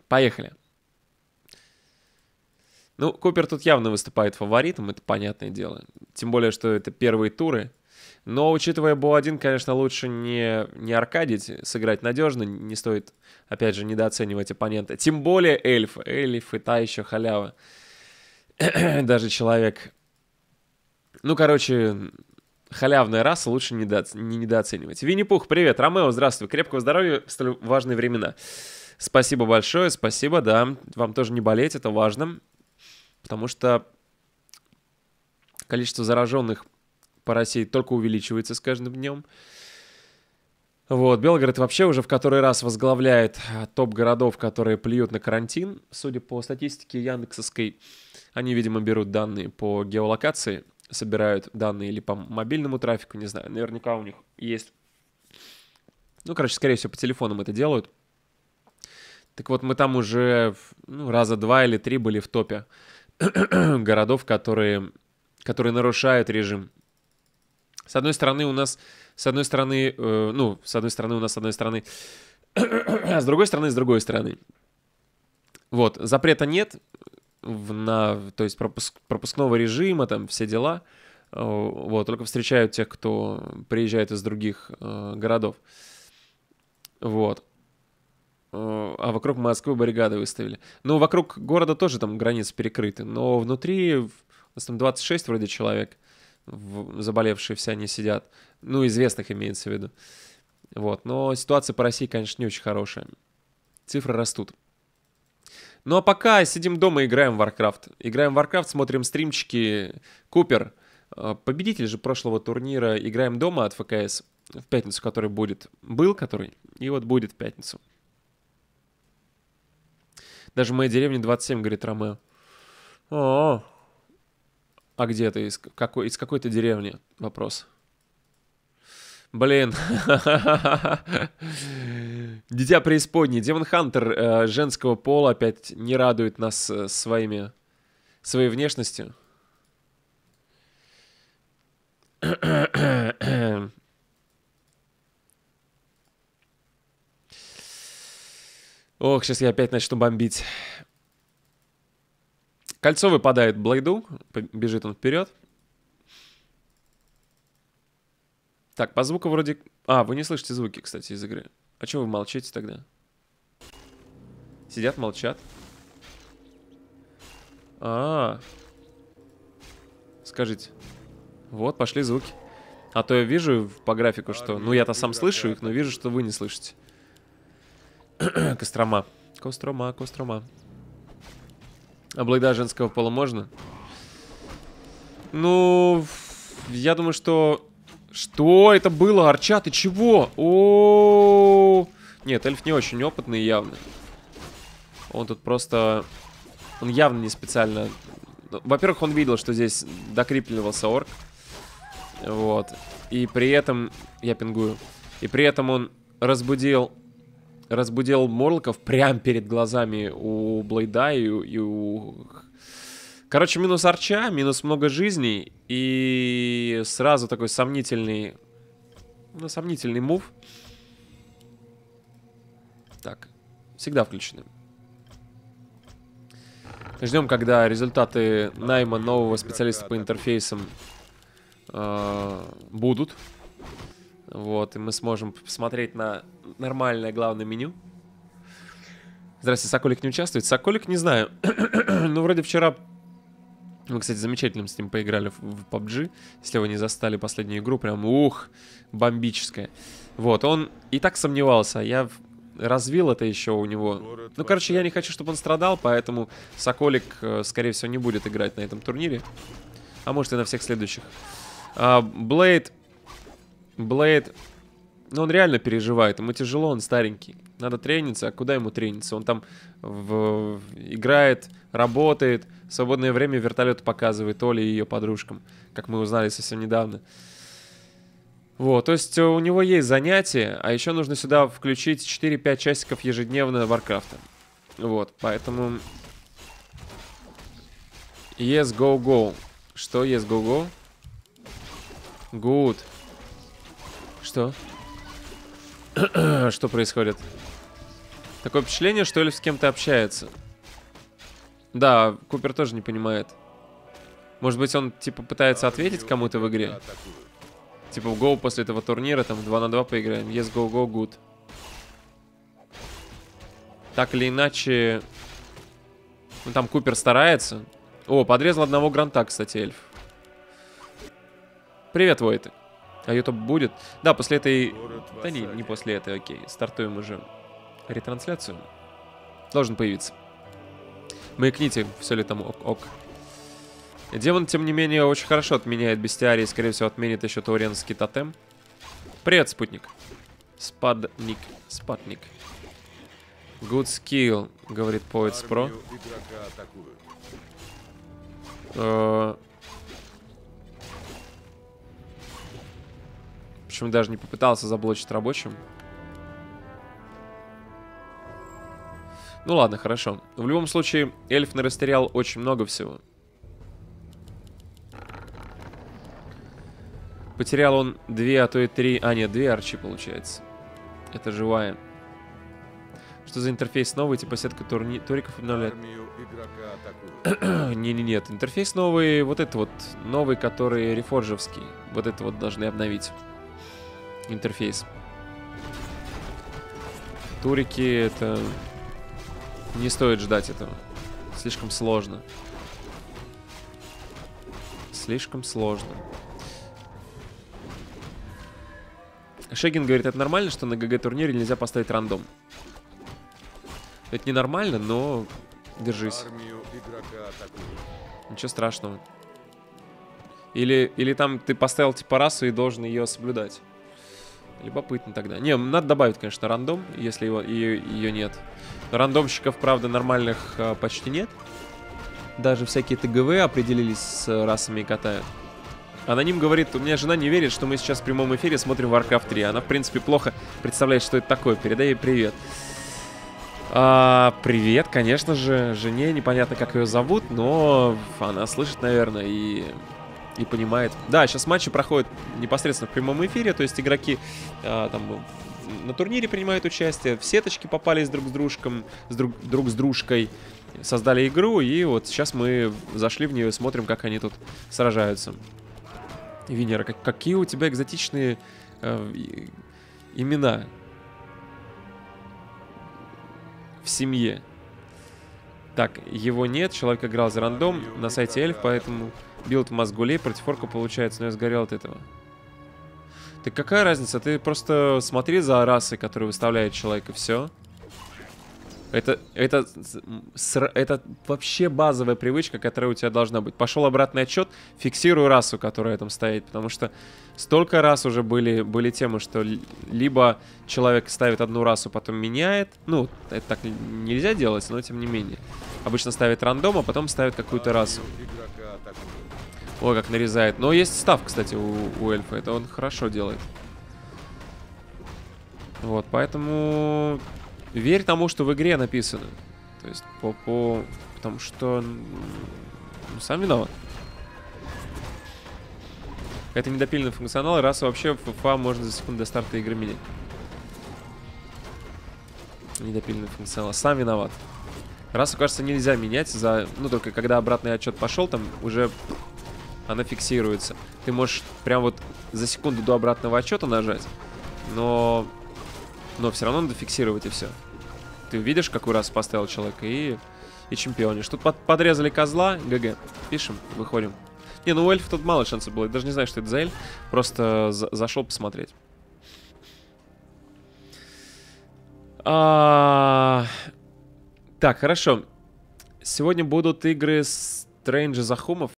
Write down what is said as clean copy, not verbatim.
Поехали. Ну, Купер тут явно выступает фаворитом, это понятное дело. Тем более, что это первые туры. Но, учитывая БО1, конечно, лучше не аркадить, сыграть надежно. Не стоит, опять же, недооценивать оппонента. Тем более эльф. Эльф и та еще халява. Даже человек... Ну, короче, халявная раса лучше не недооценивать. Винни-Пух, привет. Ромео, здравствуй. Крепкого здоровья в столь важные времена. Спасибо большое, спасибо, да. Вам тоже не болеть, это важно. Потому что количество зараженных по России только увеличивается с каждым днем. Вот, Белгород вообще уже в который раз возглавляет топ городов, которые плюют на карантин. Судя по статистике яндексовской, они, видимо, берут данные по геолокации, собирают данные или по мобильному трафику, не знаю, наверняка у них есть. Ну, короче, скорее всего, по телефонам это делают. Так вот, мы там уже раза 2 или 3 были в топе городов, которые нарушают режим. С одной стороны, у нас, с одной стороны, а с другой стороны. Вот, запрета нет, то есть пропускного режима, там все дела. Вот, только встречают тех, кто приезжает из других городов. Вот. А вокруг Москвы баррикады выставили. Ну, вокруг города тоже там границы перекрыты, но внутри у нас там 26 вроде человек, заболевшие все они сидят. Ну, известных имеется в виду. Вот, но ситуация по России, конечно, не очень хорошая. Цифры растут. Ну, а пока сидим дома и играем в Warcraft. Играем в Warcraft, смотрим стримчики. Купер, победитель же прошлого турнира, играем дома от ФКС в пятницу, который будет. Был который, и вот будет в пятницу. Даже в моей деревне 27, говорит Ромео. О, а где ты? Из какой-то деревни? Вопрос. Блин. Дитя преисподней. Демон Хантер женского пола опять не радует нас своей внешностью. Ох, сейчас я опять начну бомбить. Кольцо выпадает Блейду. Бежит он вперед. Так, по звуку вроде... А, вы не слышите звуки, кстати, из игры. А чего вы молчите тогда? Сидят, молчат. Скажите. Вот, пошли звуки. А то я вижу по графику, что... Ну, я-то сам слышу их, но вижу, что вы не слышите. Кострома. Кострома. А Блейда женского пола можно? Ну, я думаю, что... Что это было? Арча, ты чего? Нет, эльф не очень опытный явно. Он тут просто... Он явно не специально... Во-первых, он видел, что здесь докрипливался орк. Вот. И при этом... Я пингую. И при этом он разбудил морлоков прямо перед глазами у Блейда и у... Короче, минус арча, минус много жизней. И сразу такой сомнительный... Ну, сомнительный мув. Так. Всегда включены. Ждем, когда результаты найма нового специалиста по интерфейсам будут. Вот, и мы сможем посмотреть на нормальное главное меню. Здрасте, Соколик не участвует? Соколик, не знаю. Ну, вроде вчера... Мы, кстати, замечательно с ним поиграли в PUBG. Если вы не застали последнюю игру, прям, бомбическая. Вот, он и так сомневался. Я развил это еще у него. Ну, короче, я не хочу, чтобы он страдал, поэтому Соколик, скорее всего, не будет играть на этом турнире. А может и на всех следующих. Блейд, ну, он реально переживает. Ему тяжело, он старенький. Надо трениться. А куда ему трениться? Он там играет, работает. В свободное время вертолет показывает Оле и ее подружкам. Как мы узнали совсем недавно. Вот, то есть у него есть занятия. А еще нужно сюда включить 4-5 часиков ежедневно Варкрафта. Вот, поэтому... Yes, go, go. Что yes, go, go? Good. Что? Что происходит? Такое впечатление, что Эльф с кем-то общается. Да, Купер тоже не понимает. Может быть, он, типа, пытается ответить кому-то в игре? Типа, в Go после этого турнира, там, 2 на 2 поиграем. Yes, go, go, good. Так или иначе... Ну, там Купер старается. О, подрезал одного гранта, кстати, Эльф. Привет, Войты. А YouTube будет? Да, после этой... Да не после этой, окей. Стартуем уже ретрансляцию. Должен появиться. Маякните, все ли там ок. Демон, тем не менее, очень хорошо отменяет бестиарий. Скорее всего, отменит еще тауренский тотем. Привет, спутник. Спадник. Good skill, говорит Poets Pro. Почему даже не попытался заблочить рабочим? Ну ладно, хорошо. В любом случае, Эльф нарастерял очень много всего. Потерял он 2, а то и 3... А, нет, 2 арчи, получается. Это живая. Что за интерфейс новый? Типа сетка туриков обновляет. Нет. Интерфейс новый, вот это вот. Новый, который рефоржевский. Вот это вот должны обновить. Интерфейс. Турики, это... Не стоит ждать этого. Слишком сложно. Слишком сложно. Шегин говорит, это нормально, что на ГГ-турнире нельзя поставить рандом? Это ненормально, но держись. Ничего страшного. Или там ты поставил типа расу и должен ее соблюдать. Любопытно тогда. Не, надо добавить, конечно, рандом, если ее нет. Рандомщиков, правда, нормальных почти нет. Даже всякие ТГВ определились с расами и катают. Аноним говорит, у меня жена не верит, что мы сейчас в прямом эфире смотрим Warcraft 3. Она, в принципе, плохо представляет, что это такое. Передай ей привет. Привет, конечно же, жене. Непонятно, как ее зовут, но она слышит, наверное, и понимает. Да, сейчас матчи проходят непосредственно в прямом эфире. То есть игроки там на турнире принимают участие. В сеточки попались друг с дружкой. Друг с дружкой. Создали игру, и вот сейчас мы зашли в нее и смотрим, как они тут сражаются. Венера, какие у тебя экзотичные имена в семье. Так, его нет, человек играл за рандом на сайте Эльф, поэтому билд Мазгулей против орка получается, но я сгорел от этого. Так какая разница, ты просто смотри за расой, которую выставляет человек, и все. Это вообще базовая привычка, которая у тебя должна быть. Пошел обратный отчет, фиксируй расу, которая там стоит. Потому что столько раз уже были темы, что либо человек ставит одну расу, потом меняет. Ну, это так нельзя делать, но тем не менее. Обычно ставит рандом, а потом ставит какую-то расу. Ой, как нарезает. Но есть став, кстати, у эльфа. Это он хорошо делает. Вот, поэтому... Верь тому, что в игре написано. То есть потому что... Ну, сам виноват. Это недопиленный функционал, раз вообще в ФФА можно за секунду до старта игры менять. Недопиленный функционал. Сам виноват. Расу, кажется, нельзя менять за... Ну, только когда обратный отчет пошел, там уже она фиксируется. Ты можешь прям вот за секунду до обратного отчета нажать, но все равно надо фиксировать, и все. Ты видишь, какой раз поставил человека, и чемпионишь. Тут подрезали козла, ГГ. Пишем, выходим. Не, ну у эльфа тут мало шансов было. Я даже не знаю, что это за эльф. Просто зашел посмотреть. Так, хорошо. Сегодня будут игры Strange Захумов.